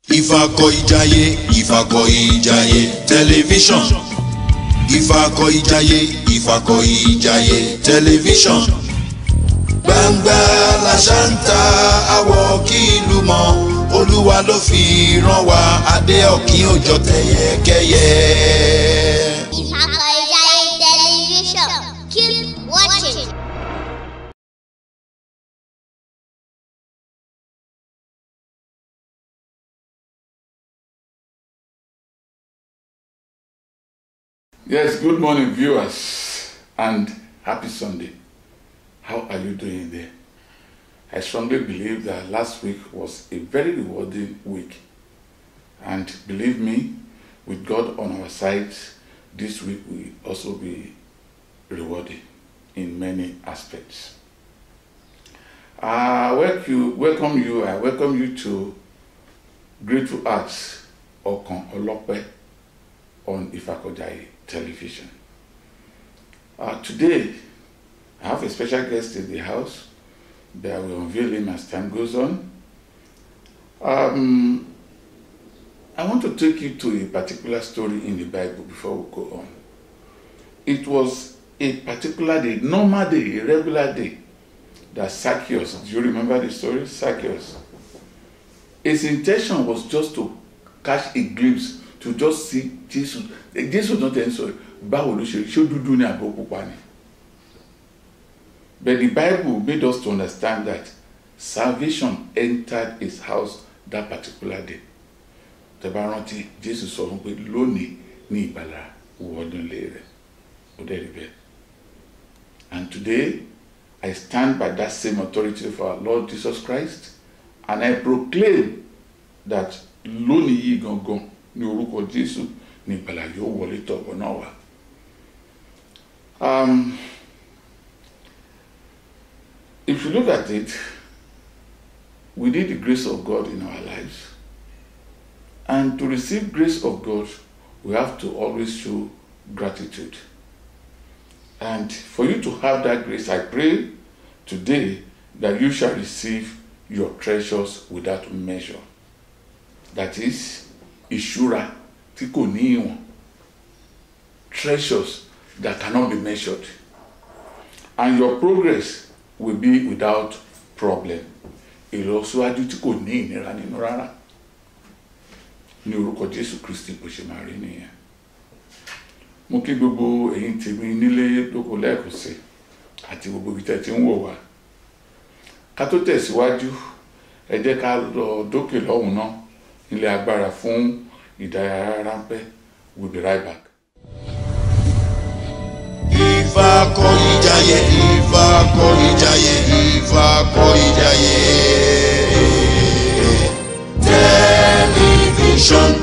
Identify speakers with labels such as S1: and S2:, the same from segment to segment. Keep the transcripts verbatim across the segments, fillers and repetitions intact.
S1: Ifá-Kọ́-Ìjayé, Ifá-Kọ́-Ìjayé tẹlifíṣàn. Ifá-Kọ́-Ìjayé, Ifá-Kọ́-Ìjayé tẹlifíṣàn. Gbangba làṣántà àwọ̀ kí ìlú mọ̀, Olúwa ló fi rán wa, adé ọ̀kín òjò tẹ̀yẹkẹ́yẹ.
S2: Ifá-Kọ́-Ìjayé television. Keep watching.
S3: Yes, good morning viewers and happy Sunday. How are you doing there? I strongly believe that last week was a very rewarding week, and believe me, with God on our side, this week will also be rewarding in many aspects. I welcome you, welcome you, I welcome you to Grateful Hearts Okan Olope on Ifá-Kọ́-Ìjayé television. Uh, today, I have a special guest in the house that will unveil him as time goes on. Um, I want to take you to a particular story in the Bible before we go on. It was a particular day, normal day, a regular day, that Zacchaeus, do you remember the story? Zacchaeus. His intention was just to catch a glimpse, to just see Jesus. Jesus not answer, báwo ló ṣe ṣé dúdú ní àbọ̀ pupa ni. But the Bible made us to understand that salvation entered his house that particular day. Tẹ́ bá rántí, Jesus sọ fún pé lónìí ní ìgbàlà wọnú ilé rẹ̀. Ó dẹ̀ rí bẹ́ẹ̀. And today, I stand by that same authority of our Lord Jesus Christ, and I proclaim that lónìí yìí gangan ní orúkọ Jésù ní ìgbàlà yóò wọlé tọ̀ ọ̀nà wa. Um, if you look at it, we need the grace of God in our lives. And to receive grace of God, we have to always show gratitude. And for you to have that grace, I pray today that you shall receive your treasures without measure. That is, ìṣúra tí kò ní ìwọ̀n. Treasures that cannot be measured. And your progress will be without problem. Ìlọsíwájú tí kò ní ìnira nínú rárá. Ní orúkọ Jésù Kristi bó ṣe máa rí nìyẹn. Mo kí gbogbo ẹ̀yin tèmi nílé lóko lẹ́ẹ̀kan sí àti gbogbo ibi tẹ́ ti ń wò wá. Ká tó tẹ̀síwájú, ẹ jẹ́ ká lọ dókè lọ́hùn náà nílé agbára fún ìdárayá ráńpẹ́. We'll be right back.
S1: Ifá-Kọ́-Ìjayé, Ifá-Kọ́-Ìjayé, Ifá-Kọ́-Ìjayé television.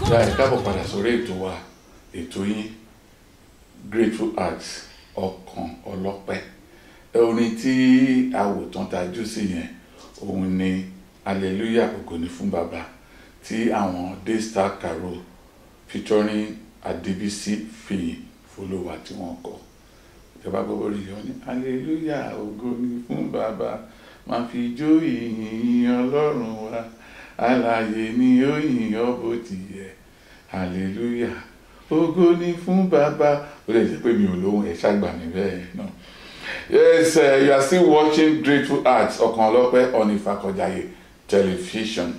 S3: Ya ẹ káàbọ̀ padà sórí ètò wa, ètò yín Grateful Heart, ọkàn ọlọ́pẹ́. Orin tí àwòtán tajú sí yẹn, òun ni Hallelujah, ògo ni fún Baba, tí àwọn Daystar Carol featuring Adébísí Fìyìn Folúwa tí wọ́n kọ. Ìjọba gbogbo rí yọ ní Hallelujah, ògo ni fún Baba, máa fi jó ìyìn Ọlọ́run wa, alààyè ni ó yìn ọ́ bó ti yẹ. Hallelujah, ògo ni fún Baba. Ó lè jẹ́ pé mi ò lóhùn ẹ̀ ṣàgbà mi bẹ́ẹ̀ náà. Yes, uh, you are still watching Grateful Heart, ọkàn ọlọ́pẹ́ on Ìfàkọ̀jayé television.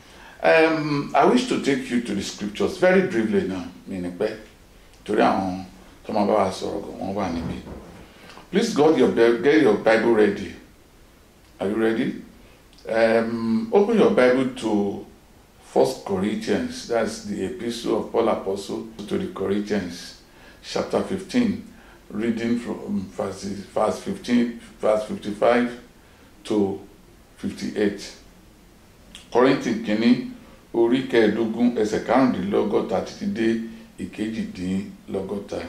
S3: Um, I wish to take you to the scriptures very briefly now. Mi ní pẹ́ torí àwọn tó máa bá wa sọ̀rọ̀ gan wọ́n wà níbí. Please get your, get your Bible ready. Are you ready? Um, open your Bible to First Corinthians. That's the epistle of Paul Apostle to the Corinthians, chapter fifteen, reading from verses, verse fifteen, verse fifty-five to fifty-eight. Corinthians kìíní orí kẹẹ̀ẹ́dógún ẹsẹ̀ karùndínlọ́gọ́ta títí dé ìkejìdínlọ́gọ́ta.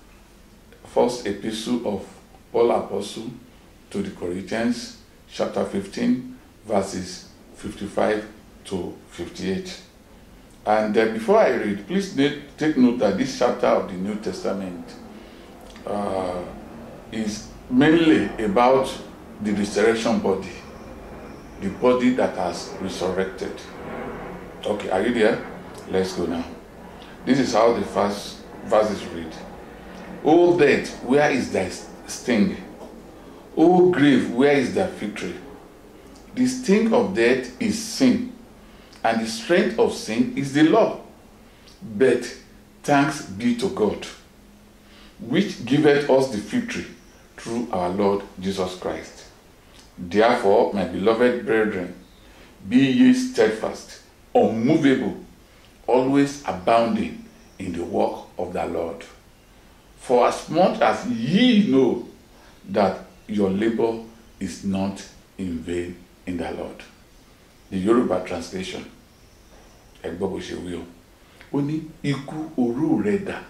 S3: First epistle of Paul Apostle to the Corinthians, chapter fifteen, verses fifty-five to fifty-eight. And uh, before I read, please take note that this chapter of the New Testament uh, is mainly about the resurrection body, the body that has resurrected. Okay, are you there? Let's go now. This is how the first verses read. O death, where is thy sting? O grave, where is thy victory? The sting of death is sin, and the strength of sin is the law. But thanks be to God, which giveth us the victory through our Lord Jesus Christ. Therefore, my beloved brethren, be ye steadfast, unmovable, always abounding in the work of the Lord. For as much as ye know that your labor is not in vain in the Lord. The Yoruba translation. Ẹgbọ́ bó ṣe wí o. Ó ní ikú oró rẹ̀ dà.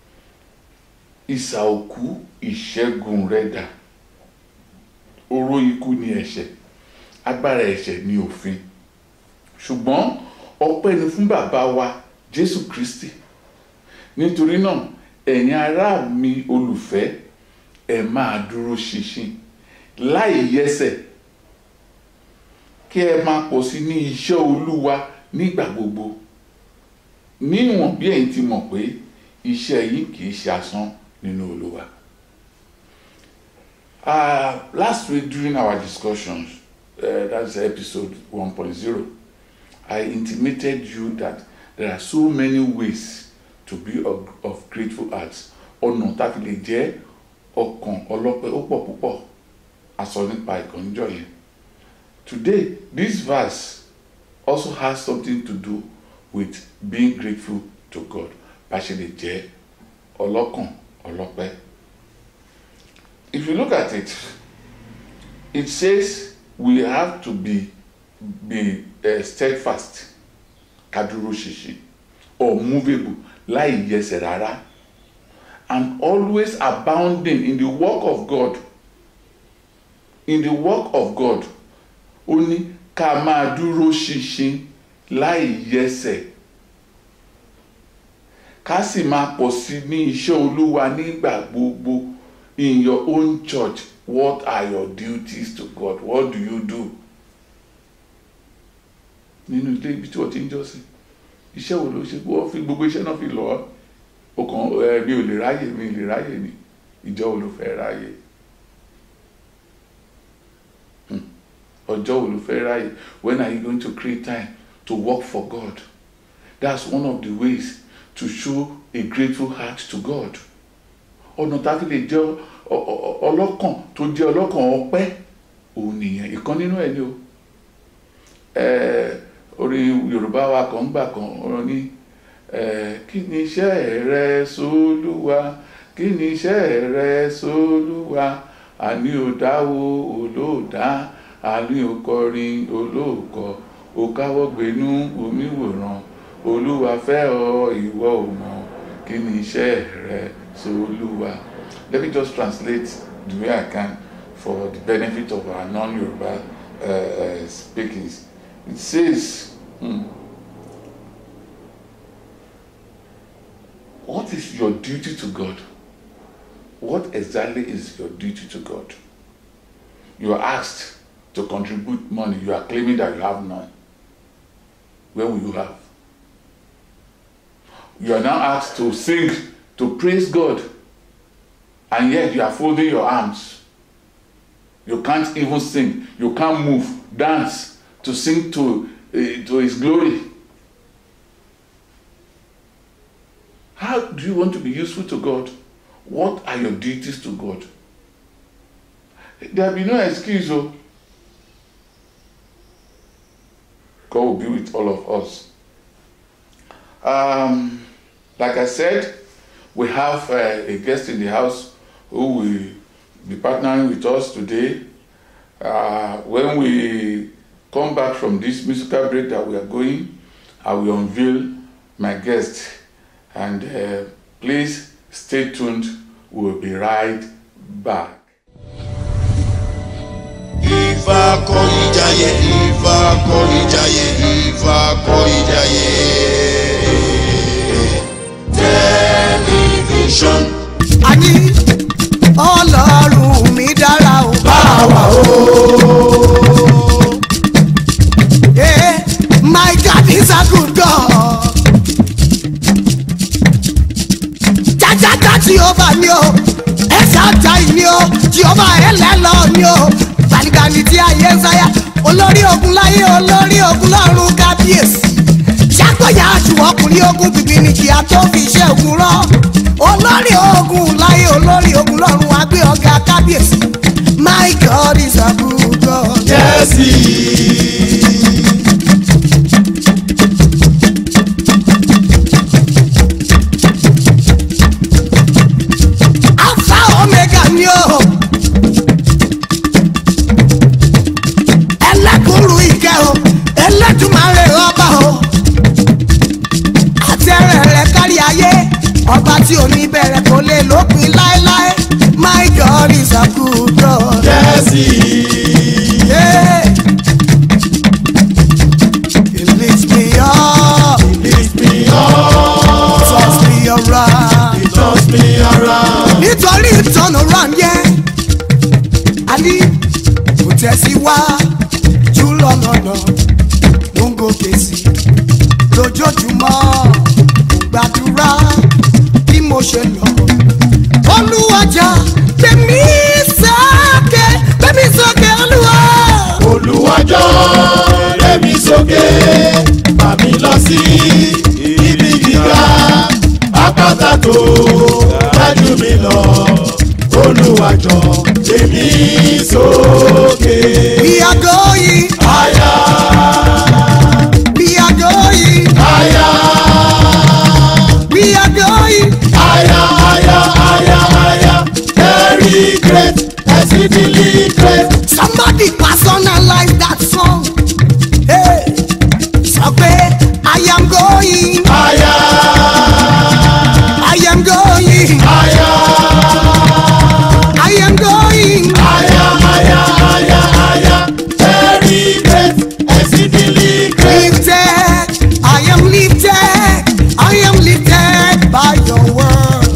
S3: Ìsà òkú ìṣẹ́gun rẹ̀ dà. Oró ikú ni ẹ̀ṣẹ̀. Agbára ẹ̀ṣẹ̀ ni òfin. Ṣùgbọ́n ọpẹ́ ni fún bàbá wa Jésù Kristi. Nítorí náà, ẹ̀yin ará mi olùfẹ́, ẹ máa dúró ṣinṣin láì yẹsẹ̀. Kí ẹ máa pọ̀ sí ní iṣẹ́ Olúwa nígbà gbogbo. Níwọ̀n bí ẹ̀yin ti mọ̀ pé iṣẹ́ yín kì í ṣe asán nínú Olúwa. Uh, last week during our discussions, uh, that's episode one point zero, I intimated you that there are so many ways to be of, of grateful hearts. Ọ̀nà tá fi lè jẹ́ ọkàn ọlọ́pẹ́ ó pọ̀ púpọ̀. A sọ nípa ìkànnìjọ́ yẹn. Today, this verse also has something to do with being grateful to God. Báṣẹ̀lẹ̀ jẹ́ ọlọ́kàn ọlọ́pẹ́. If you look at it, it says we have to be be uh, steadfast, kaduro ṣinṣin, or movable, láì yẹsẹ̀ rárá, and always abounding in the work of God. In the work of God, ó ní ká máa dúró ṣinṣin láì yẹsẹ̀, ká sì máa pọ̀ sí ní iṣẹ́ Olúwa nígbà gbogbo. In your own church, what are your duties to God? What do you do? Nínú ilé ibi tí wọ́n ti ń jọ́sìn, iṣẹ́ wo ló ṣe? Wọ́n fi gbogbo iṣẹ́ náà fi lọ ọ́. Ọkàn ẹ̀ mi ò lè ráyè, mi ò lè ráyè ni. Ìjọ wo ló fẹ́ ráyè? Ọjọ́ wo ló fẹ́ ráyè? When are you going to create time to work for God? That's one of the ways to show a grateful heart to God. Ọ̀nà tá a fi lè jẹ́ ọlọ́kàn tó jẹ́ ọlọ́kàn ọpẹ́ òun nìyẹn. Ìkan nínú ẹ̀ ni o. Orí Yorùbá wa kan gbà kan ọ̀rọ̀ ní kí ni iṣẹ́ rẹ sólúwa, kí ni iṣẹ́ rẹ sólúwa, àní ò dáwó olóòdá, àní ò kọrin olóòkọ, ò káwọ́ gbénú omi wòran, Olúwa fẹ́ ọ ìwọ ò mọ̀ kí ni iṣẹ́ rẹ sí Olúwa. Let me just translate the way I can for the benefit of our non-Yoruba uh, uh, speakings. It says, hmm, what is your duty to God? What exactly is your duty to God? You are asked to contribute money. You are claiming that you have none. Where will you have? You are now asked to sing, to praise God, and yet you are folding your arms. You can't even sing. You can't move, dance, to sing to, uh, to His glory. How do you want to be useful to God? What are your duties to God? There will be no excuse. Oh. God will be with all of us. Um, like I said, we have uh, a guest in the house who will be partnering with us today. Uh, when we come back from this musical break that we are going, I will unveil my guest. And uh, please stay tuned. We'll be right back.
S1: Ifá kọ́ ìjàyè, Ifá kọ́ ìjàyè, Ifá kọ́ ìjàyè. Television.
S4: Àní Ọlọ́run mi dára o.
S1: Báwa o.
S4: Yeah, my God is a good God. Jàjàjà Jèhófà ni o, Ẹ̀ṣádàì ni o, Jèhófà ẹlẹ́lọ́ ni o. Gbanigbani tí ayé ń sáyà, olórí ogun láyé, olórí ogun lọ́run kábíyèsí. Ṣàgbọ́yà àjùwọ̀ ọkùnrin ogun bìbí ni kí a tó fi iṣẹ́ ogun rán. Olórí ogun láyé, olórí ogun lọ́run wá gbé ọ̀gá kábíyèsí. My God is a good God.
S1: Yes, he
S4: Alpha Omega ni o. Ẹlẹ́kùnrù ìkẹ́ o, Ẹlẹ́dùmarè ọba o. Àtẹ̀rẹ̀ rẹ̀ kárí ayé, ọba tí ò ní bẹ̀rẹ̀ kò lè lópin láéláé. My God is a good God.
S1: Yes, he
S4: Yeah. He lifts me up,
S1: lifts me up,
S4: turns me around.
S1: he turns me around.
S4: Nítorí turn around yẹn, àní kò tẹ̀síwájú lọ́nà ló ń gòkè sí. Lójoojúmọ́ gbàdúrà bí mo ṣe lọ. Olúwajà gbẹ̀mí sókè, gbẹ̀mí sókè Olúwa.
S1: Olúwàjọ́ lẹ́mi sókè, bá mi lọ sí ibi gíga, àpáta tó dájú mi lọ. Olúwàjọ́ lẹ́mi sókè.
S4: We are going,
S1: Higher,
S4: we are going,
S1: higher,
S4: we are going.
S1: higher, higher, higher, higher. Very great, exceedingly great.
S4: Somebody personalize that song. Hey, sọ pé I am going,
S1: Higher,
S4: I am going,
S1: higher,
S4: I am going.
S1: higher, higher, higher, higher. Very great, exceedingly great.
S4: Lifted, I am lifted, I am lifted by your word.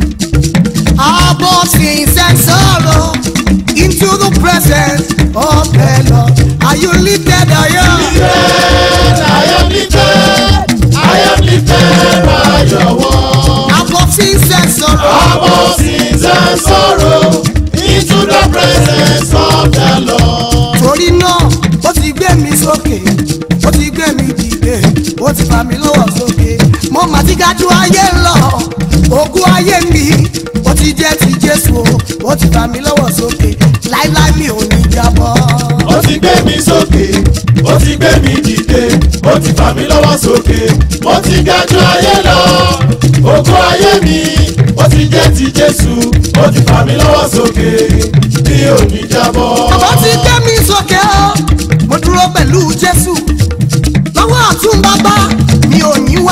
S4: Above sins and sorrow, into the presence of the Lord. Are you lifted? I am.
S1: Lifted, I am lifted, I am lifted by your word.
S4: Above sins and sorrow,
S1: Above sins and sorrow, into the presence of the Lord.
S4: torí náà ó ti gbé mi sókè, ó ti gbé mi dìde, ó ti fà mí lọ́wọ́ sókè. Mo mà ti ga ju ayé lọ, ògo ayé mi ó ti jẹ́ ti Jésù o, ó ti fà mí lọ́wọ́ sókè. Láíláí mi ò ní jábọ́.
S1: Ó ti gbé mi sókè, ó ti gbé mi dìde, ó ti fà mí lọ́wọ́ sókè. Mo ti ga ju ayé lọ, ògo ayé mi, ó ti jẹ́ ti Jésù, ó ti fà mí lọ́wọ́ sókè. Mi ò ní jábọ́.
S4: Bàbá ti gbé mi sókè o, mo dúró pẹ̀lú Jésù. Lọ́wọ́ ọ̀tún bàbá mi ò ní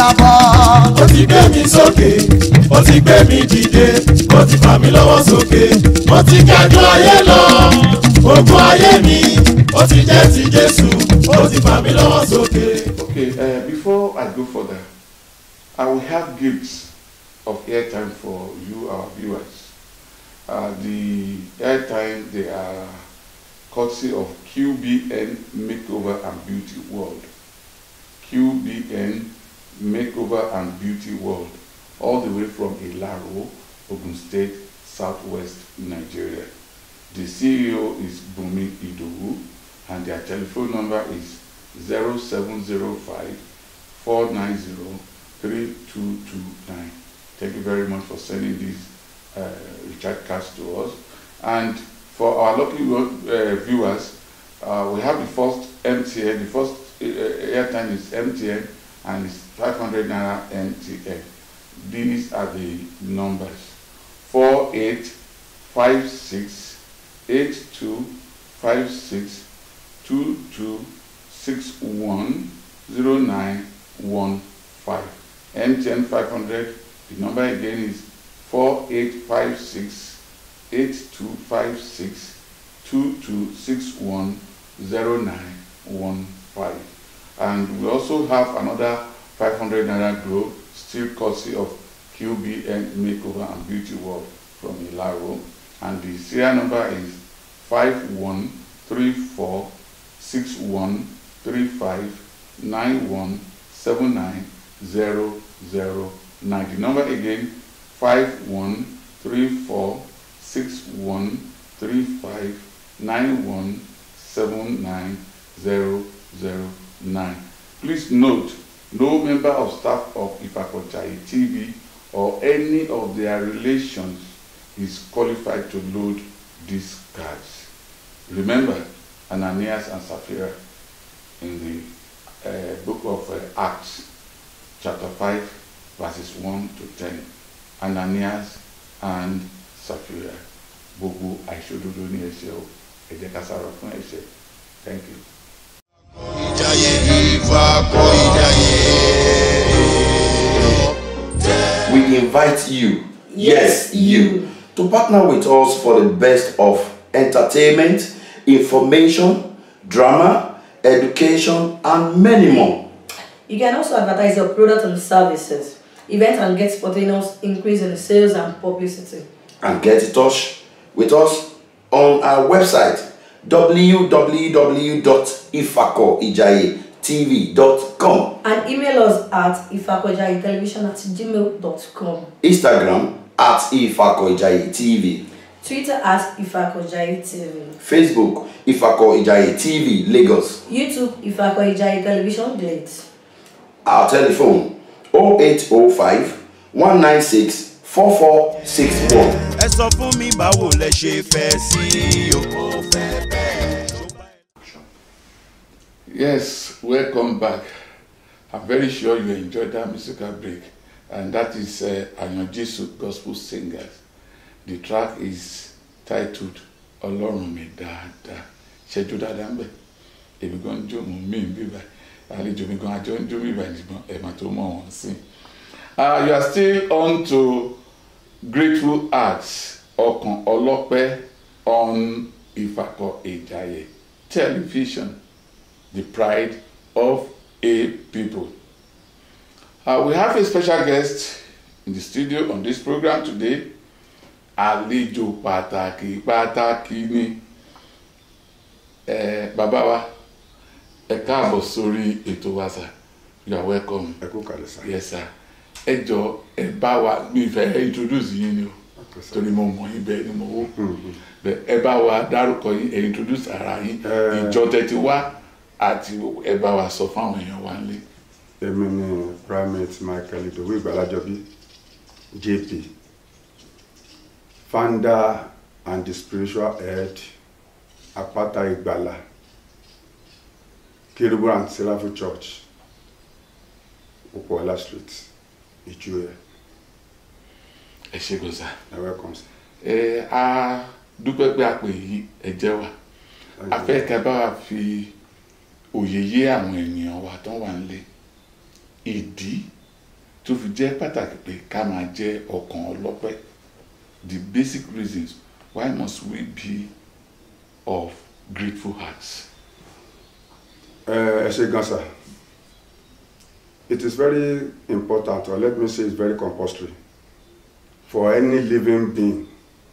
S4: bọ̀.
S1: Ó ti gbé mi sókè, ó ti gbé mi dìde, ó ti fà mí lọ́wọ́ sókè, mo ti ga jù ayé lọ. Ògo ayé mi, ó ti jẹ́ ti Jésù, ó ti fà mí lọ́wọ́ sókè.
S3: Okay, uh, before I go further, I will have gifts of airtime for you, our viewers. Uh, the airtime, they are courtesy of Q B N Makeover and Beauty World. Q B N Makeover and Beauty World, all the way from Ilaro, Ogun State, Southwest Nigeria. The C E O is Bumi Idowu, and their telephone number is zero seven zero five, four nine zero, three two two nine. Thank you very much for sending these uh, recharge cards to us. And for our lucky uh, viewers, uh, we have the first M T N. The first uh, airtime is M T N, and it's five hundred naira M T N. These are the numbers: four eight five six eight two five six two two six one zero nine one five. M T N five hundred. The number again is four eight five six eight two five six two two six one zero nine one five. And we also have another five hundred naira Glo, still courtesy of Q B N Makeover and Beauty World from Ilaro, and the serial number is five one three four six one three five nine one seven nine zero zero nine. The number again, five one three four six one three five nine one seven nine zero zero nine. Please note, no member of staff of Ifakojayi T V or any of their relations is qualified to load these cards. Remember Ananias and Sapphira in the uh, book of uh, Acts, chapter five, verses one to ten. Ananias and Sapphira. Gbogbo àìṣòdodo ní ẹ̀ṣẹ̀ o, ẹ jẹ́ ká sára fún ẹ̀ṣẹ̀. Thank you.
S5: We invite you, yes, you, to partner with us for the best of entertainment, information, drama, education, and many more.
S6: You can also advertise your product and services, events, and get spontaneous increase in sales and publicity.
S5: And get in touch with us on our website w w w dot ifako ijaye t v dot com,
S6: and email us at ifakojayitelevision at gmail dot com,
S5: Instagram at Ifako Ijaye T V,
S6: Twitter at Ifakojayi T V,
S5: Facebook Ifako Ijaye T V Lagos,
S6: YouTube Ifakojayi Television Glades.
S5: Our telephone oh eight oh five, one nine six, four four six one.
S1: Ẹ sọ fún mi báwo lẹ ṣe fẹ́ sí o.
S3: Yes, welcome back. I'm very sure you enjoyed that musical break, and that is uh, Ayan Jesu Gospel Singers. The track is titled Ọlọ́run mi dáadáa. Ṣẹ́jú dáadáa ń bẹ̀. Èmi gan jó mú mi ń bí báyìí. Àlejò mi gan àjọ ń jó mi báyìí ṣùgbọ́n ẹ̀ máa tó mọ̀ wọ́n sí. You are still on to Grateful Hearts, Ọkàn Ọlọ́pẹ́ on Ifako Ijaye Television, the pride of a people. Uh, we have a special guest in the studio on this program today. Àlejò pàtàkì pàtàkì ni eh, bàbá wa, ẹ káàbọ̀ sórí ètò wa sir. You are welcome.
S7: Ẹ kú kàlẹ̀ sir.
S3: Yes sir. Ẹ jọ̀ọ́ ẹ bá wa mi fẹ́ introduce yín ni o. Torí mo mọ̀ yín bẹ́ẹ̀ ni mo wò. Ẹ bá wa dárúkọ yín, ẹ introduce ara yín. Ìjọ tẹ́tí wá àti ẹ bá wa sọ fáwọn èèyàn wa nílé.
S7: Èmi ni Primate Michael Idowu Ìgbàlájọbí, J P, founder and the spiritual head, Àpáta Ìgbàlà, Kerubu and Seraphim Church, Opola Street, Ìjòyè.
S3: Ẹ ṣé gan sir.
S7: You're welcome sir.
S3: Ẹ a dúpẹ́ pé a pè yí ẹ jẹ́ wa. A fẹ́ kẹ́ bá wa fi òye yé àwọn ènìyàn wa tó wà nílé. Ìdí tó fi jẹ́ pàtàkì pé ká máa jẹ́ ọkàn ọlọ́pẹ́. The basic reasons why must we be of grateful hearts.
S7: ẹ ṣe gan sir. It is very important, or let me say it's very compulsory, for any living being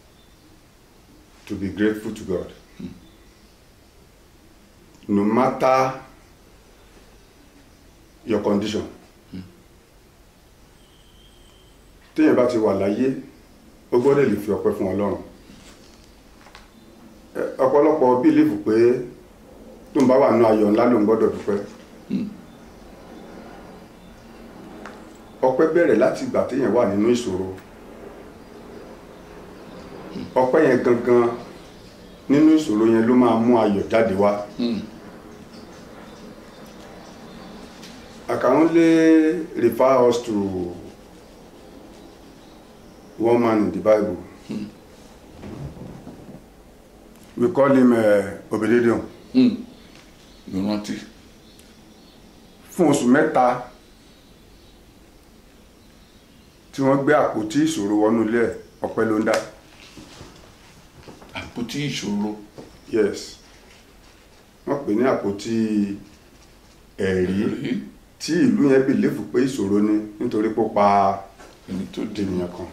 S7: to be grateful to God. Hmm. No matter your condition. Téèyàn bá ti wà láyé, ó gbọ́dọ̀ lè fi ọpẹ́ fún Ọlọ́run. Ọ̀pọ̀lọpọ̀ believe pé tó ń bá wà nínú ayọ̀ ńlá ló ń gbọ́dọ̀ dúpẹ́. Ọpẹ́ bẹ̀rẹ̀ láti ìgbà téèyàn wà nínú ìṣòro. Ọpẹ́ yẹn gangan nínú ìṣòro yẹn ló máa mú ayọ̀ jáde wá. I can only refer us to one man in the Bible. Hmm. We call him uh, Obededon.
S3: Hmm. You rántí.
S7: Fún oṣù mẹ́ta tí wọ́n gbé àpótí ìṣòro wọnú ilé ẹ̀, ọpẹ́ ló ń dá.
S3: Àpótí ìṣòro.
S7: Yes. Wọ́n pè ní àpótí ẹ̀rí tí ìlú yẹn bìlífù pé ìṣòro ni nítorí pé ó pa ẹni tó di ènìyàn kan.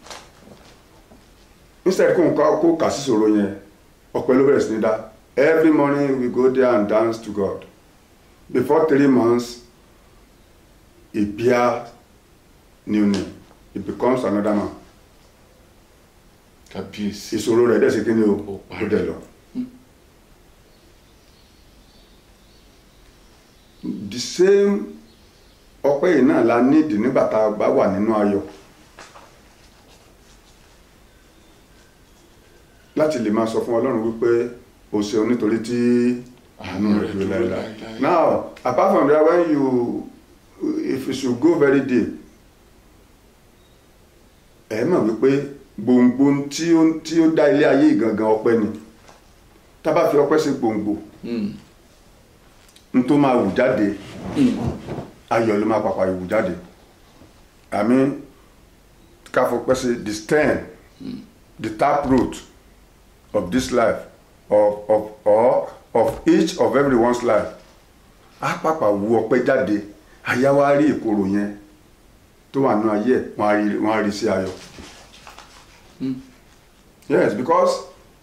S7: Instead kó nǹkan kó kà sí ìṣòro yẹn, ọpẹ́ ló bẹ̀rẹ̀ sí ní dá. Every morning we go there and dance to God. Before three months, he bears new name. He becomes another man.
S3: Kábíyèsí.
S7: Ìṣòro rẹ̀ dẹ̀ sí kí ni o? Ó dẹ̀ lọ. The same ọpẹ́ yìí náà la nídìí nígbà tá a bá wà nínú ayọ̀. Láti lè máa sọ fún Ọlọ́run wípé o ṣeun nítorí tí àánú rẹ̀ dúró láéláé. Now, apart from that, when you, if you should go very deep, ẹ mọ̀ wípé gbòǹgbò tí ó tí ó dá ilé ayé gangan ọpẹ́ ni. Tá bá fi ọpẹ́ sí gbòǹgbò, n tó máa wù jáde, ayọ̀ ló máa pàpà wù jáde. I mean, ká fọpẹ́ sí the stem, the taproot of this life, of of or of each of everyone's life. Á pàpà wù ọpẹ́ jáde, àyà wá rí ìkorò yẹn tó wà nínú ayé ẹ̀, wọ́n á rí wọ́n á rí sí ayọ̀. Yes, because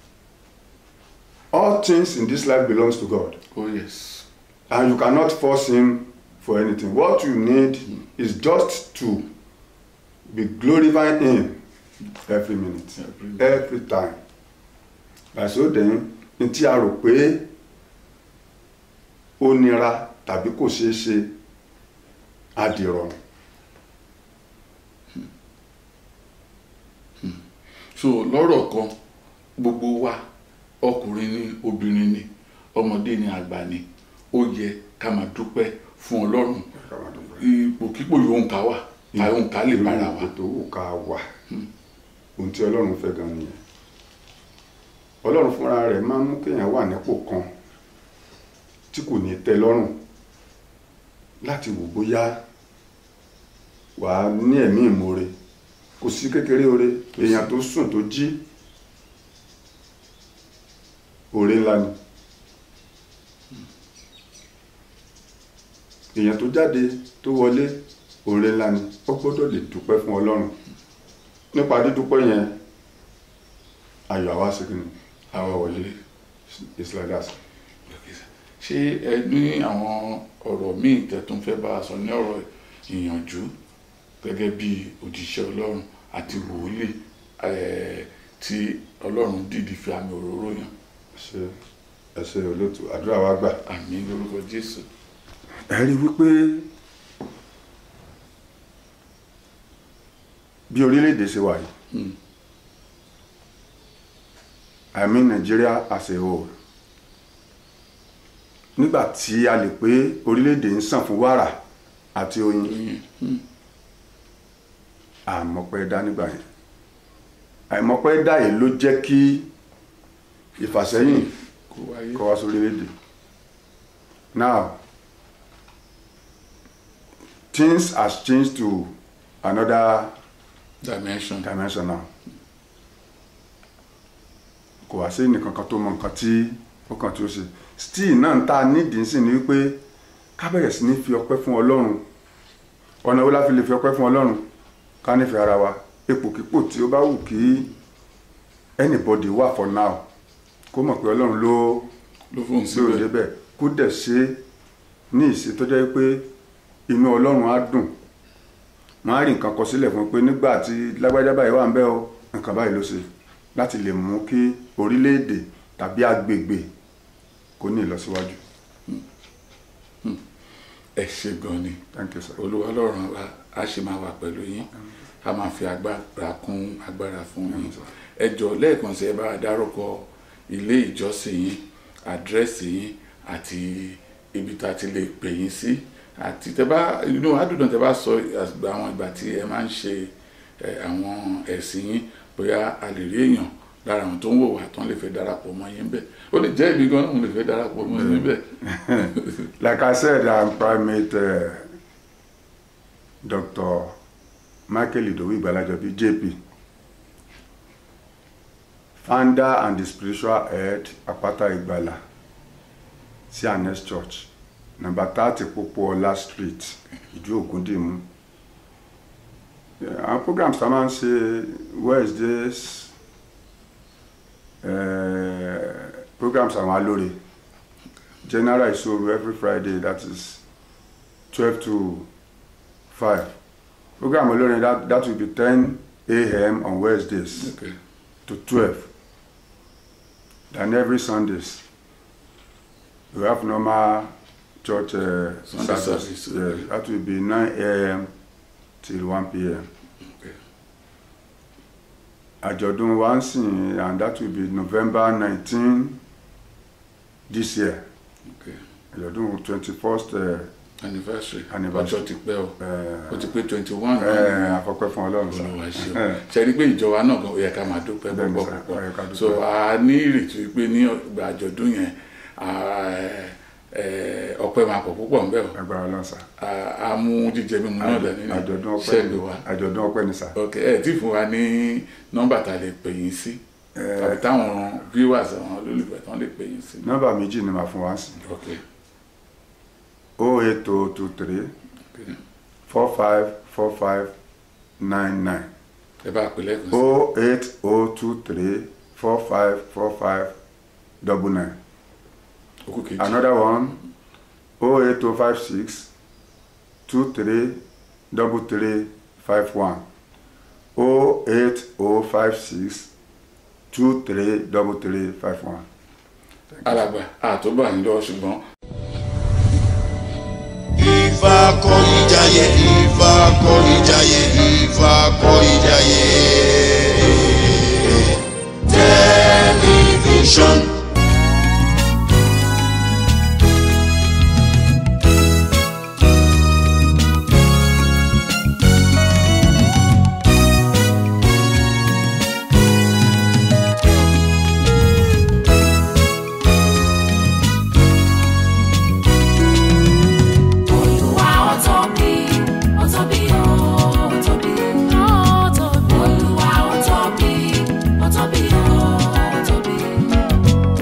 S7: all things in this life belongs to God.
S3: Oh yes.
S7: And you cannot force him for anything. What you need mm. is just to be glorifying him every minute, every, every time. And so then, in tí a rò pé ó nira tàbí kò ṣeé ṣe á di ìrọ̀rùn.
S3: So lọ́rọ̀ kan, gbogbo wa, ọkùnrin ni, obìnrin ni, ọmọdé ni, àgbà ni, ó yẹ ká máa dúpẹ́ fún Ọlọ́run. Ipòkípò yóò ká wà, táyọ̀ ká lè bára wa.
S7: Tó ká wà, ohun tí Ọlọ́run fẹ́ gan nìyẹn. Ọlọ́run fúnra rẹ̀ máa ń mú kéèyàn wà nípò kan tí kò ní tẹ́ lọ́rùn láti wò bóyá wà á ní ẹ̀mí ìmoore. Kò sí kékeré oore, èèyàn tó sùn tó jí, oore ńlá ni. Èèyàn tó jáde tó wọlé, oore ńlá ni. Ó gbọ́dọ̀ lè dúpẹ́ fún Ọlọ́run. Nípa dídúpẹ́ yẹn, ayọ̀ àwa sí kí ni àwa wọlé. It's like that.
S3: Ṣé ẹ ní àwọn ọ̀rọ̀ míì tẹ́ tún fẹ́ bá a sọ ní ọ̀rọ̀ ìyànjú gẹ́gẹ́ bí òjíṣẹ́ Ọlọ́run àti wòlíì tí Ọlọ́run dìdí fi àmì òróró yàn?
S7: Ṣé ẹ ṣe olóòtú, àdúrà wa gbà.
S3: Àmín lórúkọ Jésù.
S7: Ẹ rí wípé bí orílẹ̀-èdè ṣe wà yìí, I mean Nigeria as a whole, nígbà tí a lè pé orílẹ̀-èdè ń sàn fún wàrà àti oyin, àmọ́pẹ́ dá nígbà yẹn. Àìmọ́pẹ́ dá yìí ló jẹ́ kí ìfàsẹ́yìn kó wá sórí orílẹ̀-èdè. Now, things has changed to another
S3: dimension.
S7: dimension now kò wá sí nìkan kan tó mọ nǹkan tí ó kàn tí ó ṣe still náà tá a nídìí sí ni wípé ká bẹ̀rẹ̀ sí ní fi ọpẹ́ fún Ọlọ́run ọ̀nà wo la fi lè fi ọpẹ́ fún Ọlọ́run ká nífẹ̀ẹ́ ara wa ipòkípò tí ó bá wù kí anybody wà for now kó mọ̀ pé Ọlọ́run ló
S3: ló fún
S7: sí òde bẹ́ẹ̀ kó dẹ̀ ṣe ní ìṣe tó jẹ́ pé inú Ọlọ́run á dùn wọ́n á rí nǹkan kọ sílẹ̀ fún pé nígbà tí lágbájá báyìí wà ń bẹ o nǹkan báyìí ló ṣe láti lè mú kí orílẹ̀-èdè tàbí agbègbè kó ní ìlọsíwájú.
S3: ẹ ṣé gan ni
S7: Thank you, sir.
S3: Olúwa Ọlọ́run wa á ṣe máa wà pẹ̀lú yín a máa fi agbára kún agbára fún yín ẹ jọ̀ọ́ lẹ́ẹ̀kan sí ẹ bá dárúkọ ilé ìjọsìn yín àdírẹ́sì yín àti ibi tá a ti lè pè yín sí àti tẹ bá inú àdúgbò tẹ bá sọ àwọn ìgbà tí ẹ máa ń ṣe àwọn ẹ̀sìn yín bóyá a lè rí èèyàn lára àwọn tó ń wò wá tó ń lè fẹ́ darapọ̀ mọ́ yín bẹ́ẹ̀ ó lè jẹ́ ibi gan-an lè fẹ́ darapọ̀ mọ́ yín bẹ́ẹ̀.
S7: Like I said, I'm Primate uh, Doctor Michael Idowu Igbalajobi J P, founder and the spiritual head Apata Igbala C N S Church, number thirty Popoola Street, Ìjú Ògúndìmú. Yeah, our programs come and say Wednesdays, uh, programs are Alori. General Isoru every Friday, that is twelve to five. Program Alori, that, that will be ten A M on Wednesdays
S3: Okay.
S7: to twelve. Then every Sundays, we have normal church uh,
S3: Sunday
S7: service.
S3: service,
S7: Yeah,
S3: okay.
S7: that will be nine A M till one P M
S3: Okay.
S7: Àjọ̀dún wa ń sìn, and that will be November nineteenth this year.
S3: Okay.
S7: Àjọ̀dún twenty-first uh,
S3: anniversary
S7: Anniversary.
S3: ọjọ́ ti pẹ́ o
S7: uh,
S3: ó ti pé twenty one
S7: uh, àfọpẹ́ fún Ọlọ́run sá.
S3: Olúwa ṣeun ṣe rí pé ìjọba náà gan ó yẹ ká máa dúpẹ́
S7: Bẹ́ẹ̀ni
S3: púpọ̀
S7: sir, ó yẹ ká
S3: púpọ̀
S7: dúpẹ́.
S3: so a ní ìrètí pé ní ìgbà àjọ̀dún yẹn a- ẹ, ọpẹ́ máa pọ̀ púpọ̀ ń bẹ o
S7: Agbára Ọlọ́run sá.
S3: A- a mú jíjẹ mímu náà dání ní
S7: Àjọ̀dún ọpẹ́
S3: ṣẹ́gun wa
S7: àjọ̀dún ọpẹ́ ni sá.
S3: ok ẹ tí fún wa ní nọ́mbà tá a lè pè yín sí tàbí táwọn viewers àwọn olólùfẹ́ tán lè pè yín sí.
S7: Nọ́mbà méjì ni màá fún wa sí.
S3: ok
S7: oh eight oh two three
S3: ok
S7: four five four five nine nine.
S3: ẹ bá a pè lẹ́ẹ̀kan sí.
S7: oh eight oh two three four five four five double nine.
S3: okú kejì
S7: Another one, oh eight oh five six two three double three five one. oh eight oh five six two three double three five one.
S3: alàgbà àtúbà yín lọ́wọ́ ṣùgbọ́n
S1: Ifá Kọ́yìnjayé, Ifá Kọ́yìnjayé, Ifá Kọ́yìnjayé. Television.
S8: Olúwa ó tóbi, ó tóbi ó, ó tóbi ó tóbi. Olúwa ó tóbi, ó tóbi ó, ó tóbi.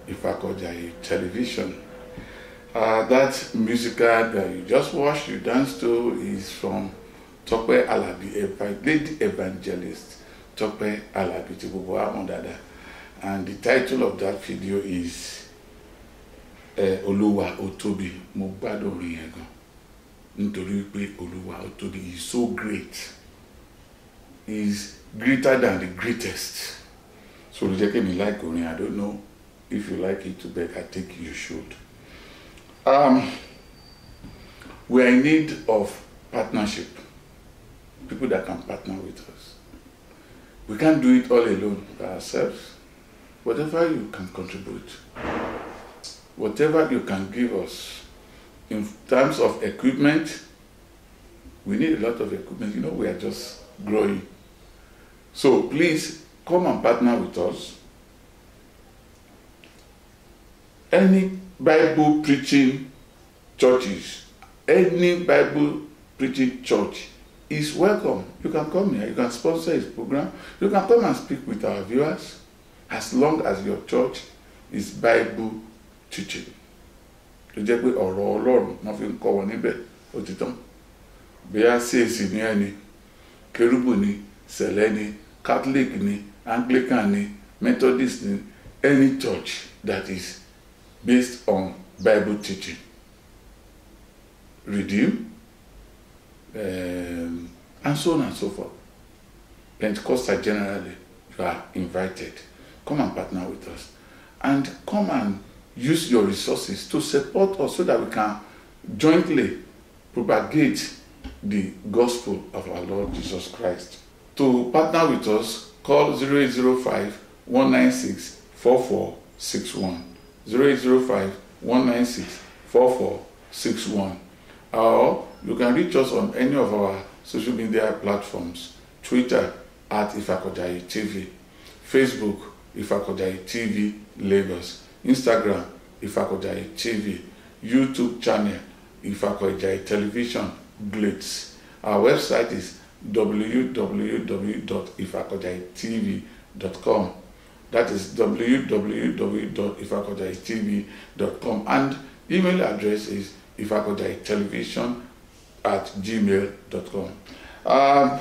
S3: Ifakojayi Television. Uh, that musical that you just watched, you danced to, is from Tope Alabi, a lady evangelist, Tope Alabi, Tibubu Amondada. And the title of that video is uh, Oluwa Otobi, Mo gbádùn orin yẹn gan. Nítorí pé Oluwa Otobi is so great. He is greater than the greatest. So Rejeke me like orin, I don't know if you like it too, but I think you should. Um, we are in need of partnership. People that can partner with us. We can't do it all alone by ourselves. Whatever you can contribute, whatever you can give us in terms of equipment, we need a lot of equipment. You know, we are just growing. So please come and partner with us. Any Bible preaching churches, any Bible preaching church is welcome. You can come here, you can sponsor his program, you can come and speak with our viewers, as long as your church is Bible teaching. To jẹ́ pé ọ̀rọ̀ Ọlọ́run wọ́n fi ń kọ́ wọn níbẹ̀ ó ti tán. Bóyá C A C ní ẹni, Kérúbù ni, Sẹ̀lẹ̀ ni, Catholic ni, Anglican ni, Methodist ni, any church that is based on Bible teaching. Redeem, um, and so on and so forth. Pentecostal generally, you are invited. Come and partner with us. And come and use your resources to support us so that we can jointly propagate the gospel of our Lord Jesus Christ. To partner with us, call zero eight zero five, one nine six, four four six one. zero eight zero five, one nine six, four four six one. Or you can reach us on any of our social media platforms. Twitter at Ifakojayi T V, Facebook Ifakojayi T V Lagos, Instagram Ifakojayi T V, YouTube channel Ifakojayi Television Glitz. Our website is w w w dot ifakojayi t v dot com. That is w w w dot ifakojayi t v dot com, and email address is ifakojayitelevision at gmail dot com. Um,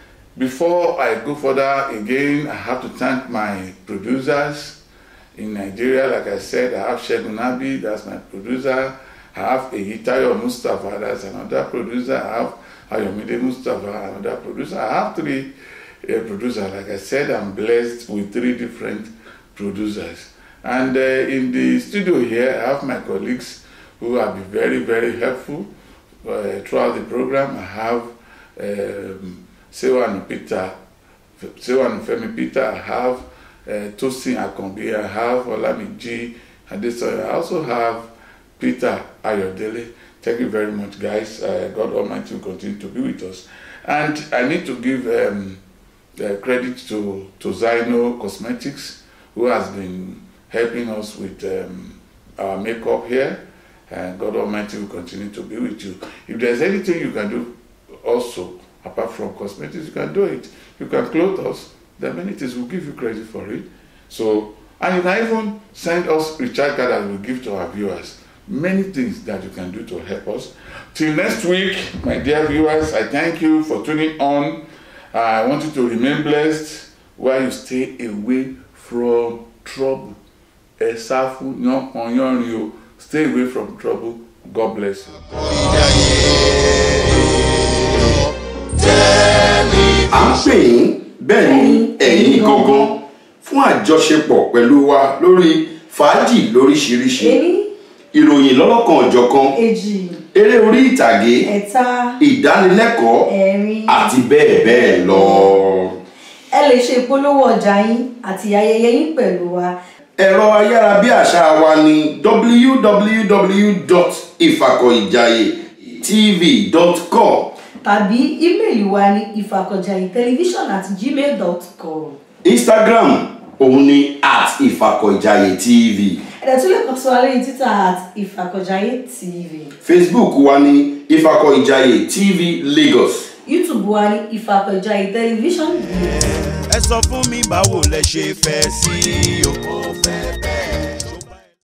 S3: before I go further again, I have to thank my producers in Nigeria. Like I said, I have Shegun Abi, that's my producer. I have Eyitayo Mustafa, that's another producer. I have Ayomide Mustafa, another producer. I have three uh, producers. Like I said, I'm blessed with three different producers. And uh, in the studio here, I have my colleagues who have been very, very helpful uh, throughout the program. I have um, Sewan Peter, Sewan Femi Peter, I have uh, Tosin Akombi, I have Olamiji Adesoye, I also have Peter Ayodele. Thank you very much, guys. Uh, God Almighty will continue to be with us. And I need to give um, uh, credit to, to Zaino Cosmetics, who has been helping us with um, our makeup here. And God Almighty will continue to be with you. If there's anything you can do also, apart from cosmetics, you can do it. You can clothe us. There are many things, we'll give you credit for it. So, and you can even send us recharge card that we'll give to our viewers. Many things that you can do to help us. Till next week, my dear viewers, I thank you for tuning on. Uh, I want you to remain blessed while you stay away from trouble. Stay away from trouble. God bless you.
S5: À ń pè yín bẹ́ẹ̀ ni ẹ̀yin gangan fún àjọṣepọ̀ pẹ̀lú wa lórí fàájì lóríṣiríṣi, ìròyìn lọ́lọ́kan òjọ̀kan, eré orí ìtàgé, ìdánilẹ́kọ̀ọ́ àti bẹ́ẹ̀ bẹ́ẹ̀ lọ.
S6: Ẹ lè ṣe ìpolówó ọjà yín àti ayẹyẹ yín pẹ̀lú wa.
S5: Ẹ̀rọ ayárabíàṣá wa ní w w w dot ifakoijayi t v dot com
S6: tàbí ímeèlì wa ní ifakojayitelevision at gmail dot com.
S5: Instagram òun ni at ifakoijayi t v.
S6: Ẹ̀dẹ̀ tún lè kàn sí wa lórí Twitter at ifakojayi t v.
S5: Facebook wa ní Ifakoijayi T V Lagos.
S6: YouTube wa ní Ifakojayi Television.
S1: Ẹ sọ fún mi báwo lẹ ṣe fẹ́ sí o. Ó fẹ́ bẹ́ẹ̀.